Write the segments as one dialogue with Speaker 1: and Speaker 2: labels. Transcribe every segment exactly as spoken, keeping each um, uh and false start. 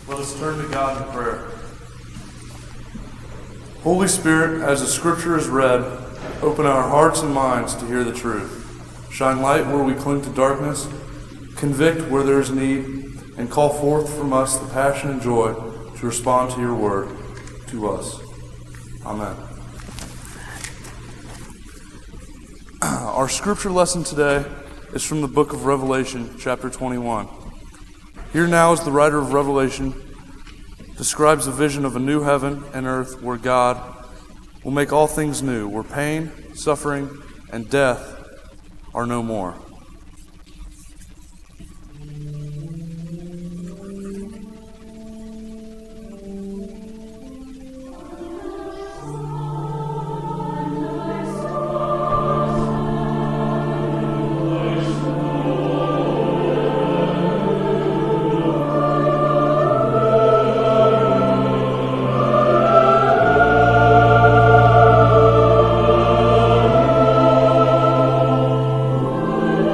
Speaker 1: Let us turn to God in prayer. Holy Spirit, as the Scripture is read, open our hearts and minds to hear the truth. Shine light where we cling to darkness, convict where there is need, and call forth from us the passion and joy to respond to your word to us. Amen. Our scripture lesson today is from the book of Revelation, chapter twenty-one. Here now is the writer of Revelation describes a vision of a new heaven and earth where God will make all things new, where pain, suffering, and death are no more.
Speaker 2: Thank you.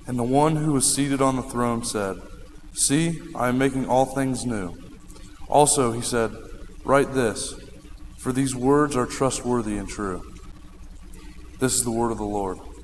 Speaker 1: And the one who was seated on the throne said, "See, I am making all things new." Also he said, "Write this, for these words are trustworthy and true." This is the word of the Lord.